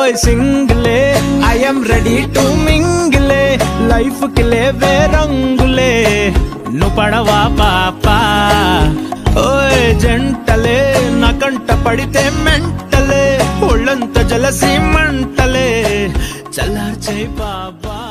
ఓయ్ సింగిలే I'm ready to మింగిలే లైఫ్ కి లేవే రంగులే నువ్వు పడవా పాపా ఓయ్ జంటలే నా కంట పడితే మెంటలే ఒళ్ళంత జలసి మంటలే చల్లార్చే బాబా